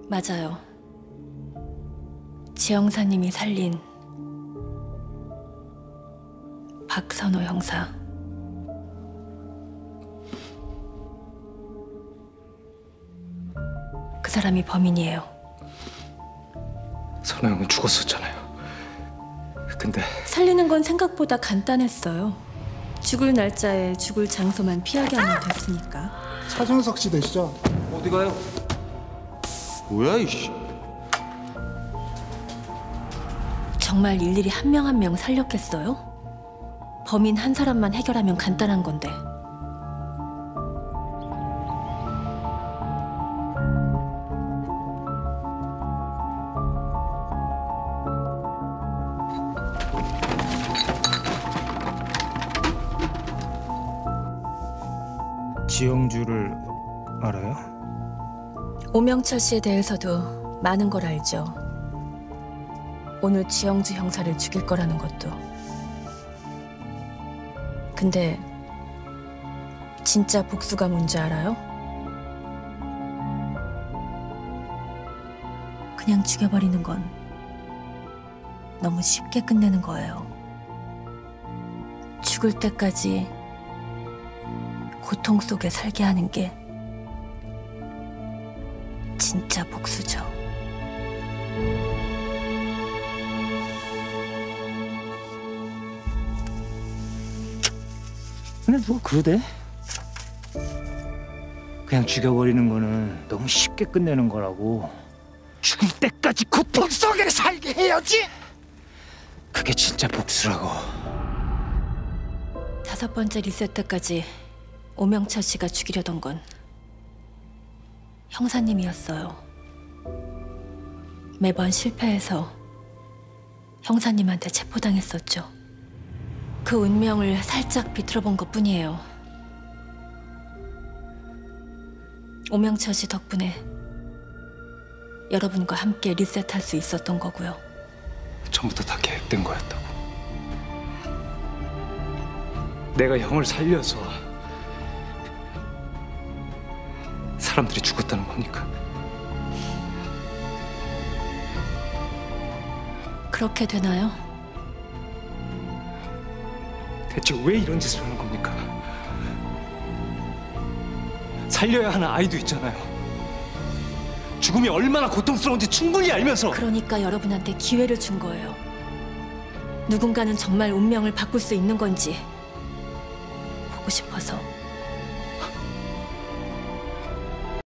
맞아요. 지영사님이 살린 박선호 형사. 그 사람이 범인이에요. 선호 형은 죽었었잖아요. 근데 살리는 건 생각보다 간단했어요. 죽을 날짜에 죽을 장소만 피하게 하면 됐으니까. 차정석 씨 되시죠? 어디 가요? 뭐야 이씨. 정말 일일이 한 명 한 명 살렸겠어요? 범인 한 사람만 해결하면 간단한 건데. 지영주를 알아요? 오명철 씨에 대해서도 많은 걸 알죠. 오늘 지영주 형사를 죽일 거라는 것도. 근데 진짜 복수가 뭔지 알아요? 그냥 죽여버리는 건 너무 쉽게 끝내는 거예요. 죽을 때까지 고통 속에 살게 하는 게 진짜 복수죠. 근데 누가 그러대? 그냥 죽여버리는 거는 너무 쉽게 끝내는 거라고. 죽을 때까지 고통 속에 살게 해야지. 그게 진짜 복수라고. 5번째 리셋 때까지 오명철 씨가 죽이려던 건 형사님이었어요. 매번 실패해서 형사님한테 체포당했었죠. 그 운명을 살짝 비틀어본 것뿐이에요. 오명철 씨 덕분에 여러분과 함께 리셋할 수 있었던 거고요. 처음부터 다 계획된 거였다고. 내가 형을 살려서 사람들이 죽었다는 겁니까? 그렇게 되나요? 대체 왜 이런 짓을 하는 겁니까? 살려야 하는 아이도 있잖아요. 죽음이 얼마나 고통스러운지 충분히 알면서. 그러니까 여러분한테 기회를 준 거예요. 누군가는 정말 운명을 바꿀 수 있는 건지 보고 싶어서.